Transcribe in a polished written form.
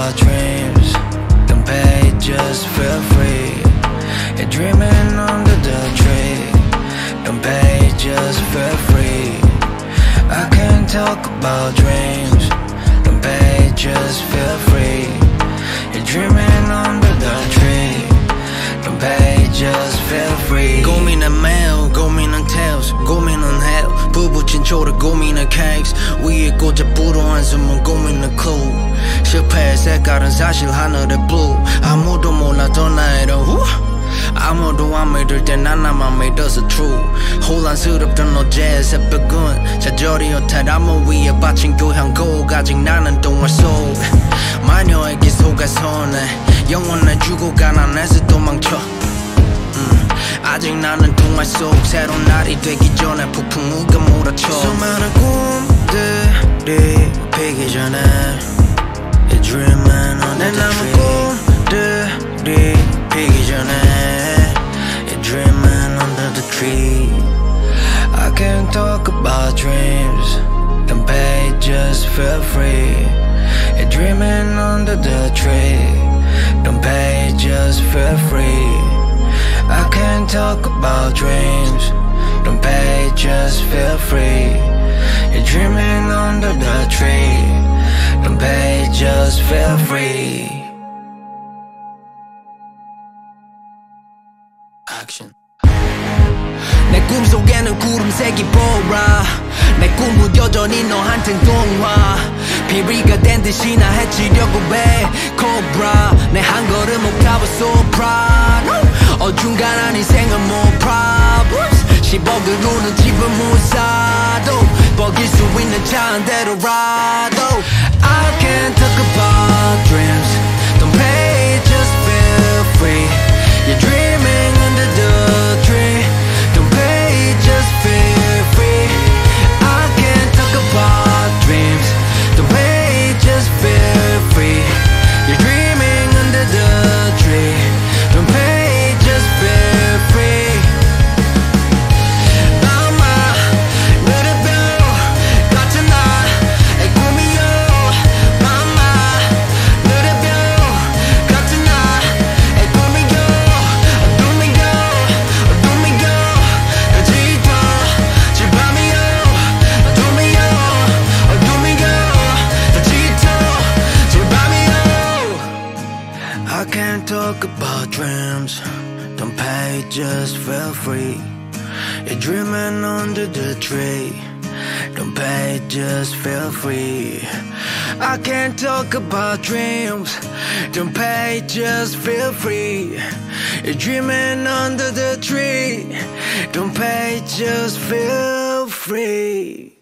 about dreams. Don't pay, just feel free. You're dreaming under the tree. Don't pay, just feel free. I can't talk about dreams. Don't pay, just feel free. You're dreaming under the tree. Don't pay, just feel free. 고민은 매일, 고민은 tails, 고민은 hell. 부부친 초록 고민은 cakes. 위에 꽂아 불어 한숨은 고민은 clue. 실패의 색깔은 사실 하늘의 blue. 아무도 몰랐던 나의 후. 아무도 안 믿을 때 난 나만 믿어서 true. 혼란스럽던 어제의 새벽은 좌절이 허탈함을 위해 바친 교향곡. 아직 나는 동화 속 마녀에게 속아서 내 영혼을 주고 가난에서 도망쳐. 아직 나는 동화 속 새로운 날이 되기 전에 폭풍우가 몰아쳐. 수많은 꿈들이 피기전에 You're dreamin' under the tree. 내 남은 꿈들이 피기전에 You're dreamin' under the tree. I can't talk about dreams. Don't pay, just feel free. You're dreaming under the tree. Don't pay, just feel free. I can't talk about dreams. Don't pay, just feel free. You're dreaming under the tree. Don't pay, just feel free. Action. 내 꿈속에는 구름색이 보라. 내 꿈은 여전히 너한텐 동화. 비리가 된 듯이 나 해치려고 해 cobra. 내 한 걸음 옥타브 soprano. 어중간한 인생은 more problems. 10억을 우는 집은 못 사도 먹일 수 있는 차 한 대로라도 I can't talk about dreams. Don't pay, just feel free. You're dreaming under the tree. Don't pay, just feel free. I can't talk about dreams. Don't pay, just feel free. You're dreaming under the tree. Don't pay, just feel free. Mama, 느려 같은 나의 꿈이요. Mama, 느려 같은 나의 꿈이요. 어둠이요, 어둠이요. 짙어 질 밤이요. 어둠이요, 어둠이요. 짙어 질 밤이요. I can't talk about dreams. Don't pay, just feel free. You're dreaming under the tree. Don't pay, just feel free. I can't talk about dreams. Don't pay, just feel free. You're dreaming under the tree. Don't pay, just feel free.